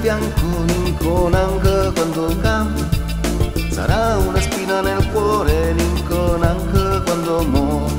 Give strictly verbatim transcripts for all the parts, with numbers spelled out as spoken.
fianco, Lincoln anche quando cambia. Sarà una spina nel cuore, Lincoln anche quando muore.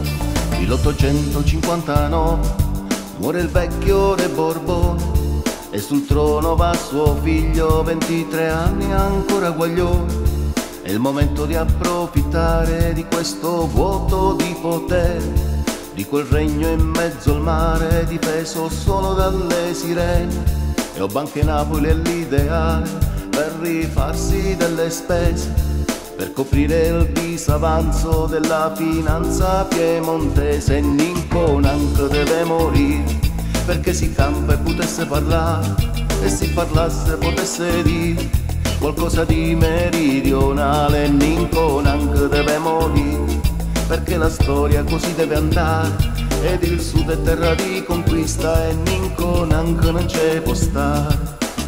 milleottocentocinquantanove muore il vecchio re Borbone e sul trono va suo figlio, ventitré anni ancora guaglione. È il momento di approfittare di questo vuoto di potere, di quel regno in mezzo al mare, difeso solo dalle sirene. E o Banca Napoli è l'ideale per rifarsi delle spese, per coprire il disavanzo della finanza piemontese. E Lincoln anche deve morire, perché si campa e potesse parlare, e si parlasse potesse dire qualcosa di meridionale. Lincoln anche deve morire, perché la storia così deve andare, ed il sud è terra di conquista e Lincoln anche non ci può stare.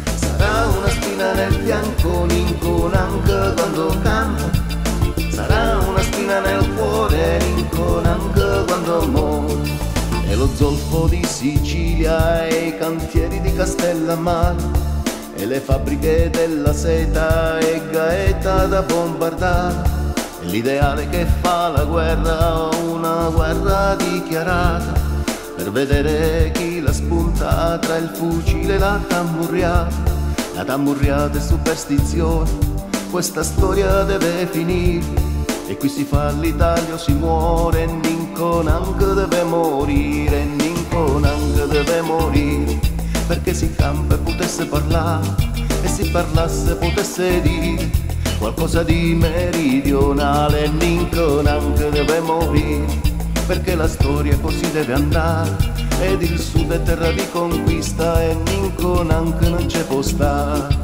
Sarà una spina nel fianco, Lincoln anche quando canta. Sarà una spina nel cuore, Lincoln anche quando muore. E lo zolfo di Sicilia e i cantieri di Castellammare e le fabbriche della seta e Gaeta da bombardare. E l'ideale che fa la guerra, una guerra dichiarata, per vedere chi la spunta tra il fucile e la tamburriata. La tamburriata è superstizione, questa storia deve finire. E qui si fa l'Italia o si muore, e Lincoln anche deve morire, e Lincoln anche deve morire, perché si campa e potesse parlare, e si parlasse potesse dire qualcosa di meridionale. E Lincoln anche deve morire, perché la storia così deve andare, ed il sud è terra di conquista e Lincoln anche non ci può stare.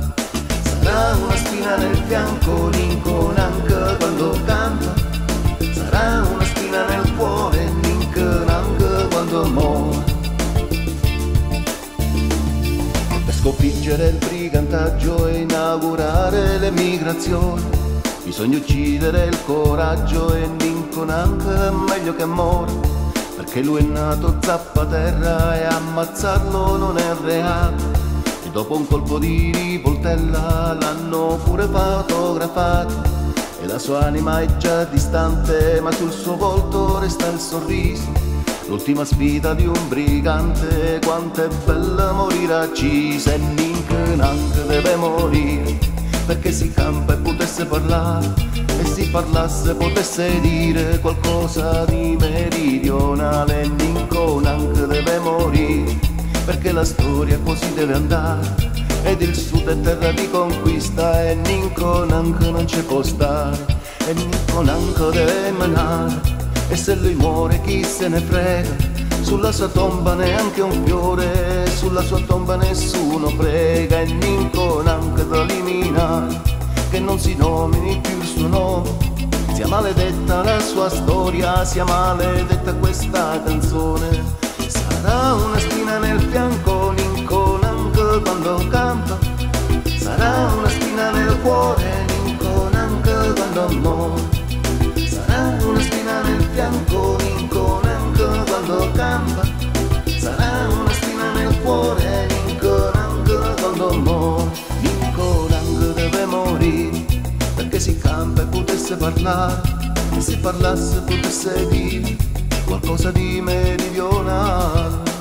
Sarà una spina nel fianco, Lincoln anche quando canta. Sarà una spina nel cuore, Lincoln anche quando muore. Per sconfiggere il brigantaggio e inaugurare l'emigrazione bisogna uccidere il coraggio, e Lincoln anche è meglio che muore, perché lui è nato zappaterra e ammazzarlo non è reato. Dopo un colpo di rivoltella l'hanno pure fotografato, e la sua anima è già distante, ma sul suo volto resta il sorriso. L'ultima sfida di un brigante, quanto è bella morire accisa. E Lincoln anche deve morire, perché si campa e potesse parlare, e si parlasse potesse dire qualcosa di meridionale. E Lincoln anche deve morire, perché la storia così deve andare, ed il sud è terra di conquista e Lincoln anche non ci può stare. E Lincoln anche deve menare, e se lui muore chi se ne frega, sulla sua tomba neanche un fiore, sulla sua tomba nessuno prega. E Lincoln anche da eliminare, che non si nomini più il suo nome, sia maledetta la sua storia, sia maledetta questa canzone. Sarà una spina nel fianco, Lincoln anche quando canta. Sarà una spina nel cuore, Lincoln anche quando muore. Sarà una spina nel fianco, Lincoln anche quando canta. Sarà una spina nel cuore, Lincoln anche quando muore. Lincoln anche deve morire, perché si campa e potesse parlare, e se parlasse potesse dire qualcosa di meridionale.